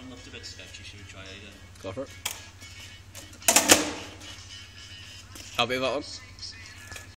one looked a bit sketchy. Should we try it again? Go for it. Happy with that one?